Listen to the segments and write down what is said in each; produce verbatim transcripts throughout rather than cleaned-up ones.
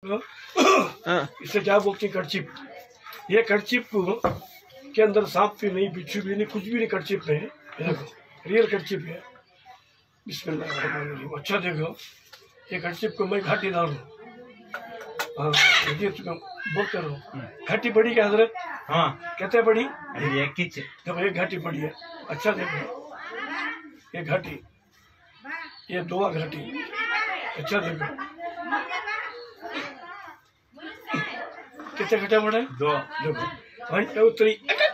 इसे क्या बोलते हैं, करचिप। ये करचिप के अंदर सांप भी नहीं, बिच्छू भी नहीं, कुछ भी नहीं करचिप में है। देखो रियल करचिप है। बिस्मिल्लाह। अच्छा देखो, ये करचिप को मैं घाटी डालूं। हाँ ये बोलते रहो। घाटी पड़ी क्या हजरत? हाँ कहते पड़ी एक ही जब एक घाटी पड़ी है। अच्छा देखो ये घाटी, ये दो घाटी। अच्छा देखो कितने घटा पड़ा है? दो। देखो भाई उतरी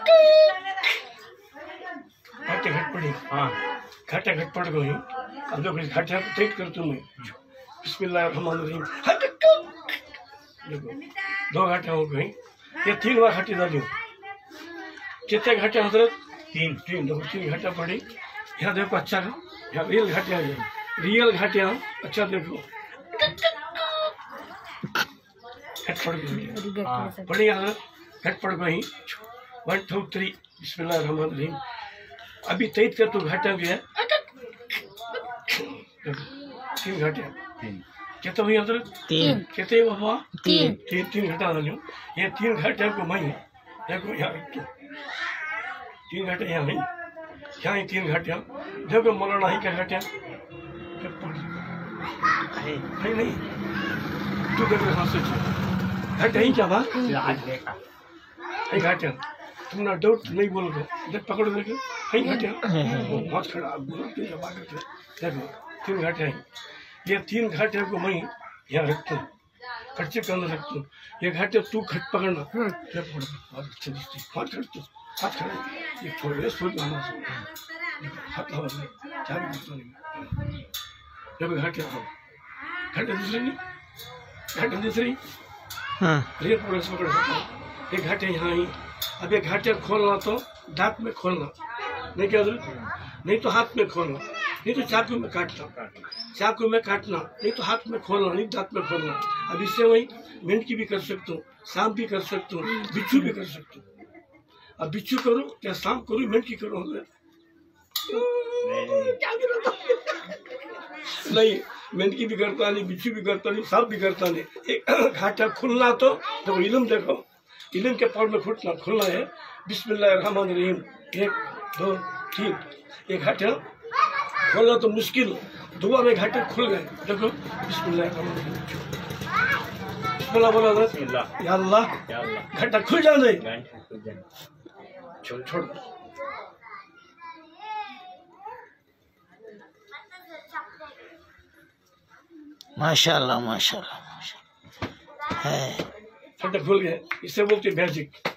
घाटे घट पड़ी। हाँ घाटे घट पड़ गई। अब देखो इस घाटे को टाइट कर तुम्हें। बिस्मिल्लाह रहमान रहीम। देखो दो घाटे हो गई। ये तीन बार घाटी डाली। कितने घाटे हजरत? तीन। तीन। देखो तीन घाटा पड़ी। यहाँ देखो अच्छा यहाँ रियल घाटिया है। रियल घाटिया। अच्छा देखो घट पड़ गई। पड़ी हजरत घट पड़ गई। वन टू थ्री बिस्मिल्लाह रहमान रहीम। अभी तेईस कर तू घाटा गया। तीन घाटिया कहते हुई हजरत? तीन। कहते हैं बाबा? तीन। तीन तीन घटा डालियो। ये तीन घाटे को मैं देखो यहाँ तीन घाटे यहाँ नहीं, यहाँ ही तीन घाटिया। देखो मौलाना ही क्या घाटिया नहीं नहीं तू देखो यहाँ से घाटे ही क्या बात घाटिया। तुम ना डाउट नहीं बोल दो। देख पकड़ो देखो कहीं घाटिया बहुत खड़ा देखो तीन घाटे हैं। ये तीन घाटे को मैं यहाँ रखता हूँ, कच्चे के अंदर रखता हूँ। ये घाटे तू खट पकड़ना। बहुत अच्छे दिखते हाथ खड़ते हाथ खड़े। ये छोड़ सोच आना हाथ लगा क्या भी करता नहीं। जब घाटे घाटे दूसरी नहीं घाटे दूसरी रेत पकड़ पकड़ सकता हूँ। ये घाटे यहाँ ही। अब ये घाटे खोलना तो दांत में खोलना नहीं क्या नहीं तो हाथ में खोलना, नहीं तो चाकू में काटना। चाकू में काटना नहीं तो हाथ में खोलना, नहीं दांत में खोलना। अब इससे वही मेंढकी भी कर सकता हूँ, सांप भी कर सकता हूँ, बिच्छू भी कर सकता हूँ। अब बिच्छू करूँ क्या सांप करूँ मेंढकी करूँ? नहीं मेंढकी भी करता नहीं, बिच्छू भी करता नहीं, सांप भी करता नहीं। एक घाटा खुलना तो देखो इल्म देखो, इल्म के पार में खुलना खुलना है। बिस्मिल्लाह रहमान रहीम। एक दो तीन। एक घाटा खोलना तो मुश्किल, दुआ में घाटे खुल गए। देखो बिस्मिल्लाह रहमान रहीम। बिस्मिल्लाह बोला बिस्मिल्लाह या अल्लाह घाटा खुल जाने। छोड़ छोड़ माशाल्लाह माशाल्लाह माशाल्लाह है। घाटा खुल गए। इससे बोलते मैजिक।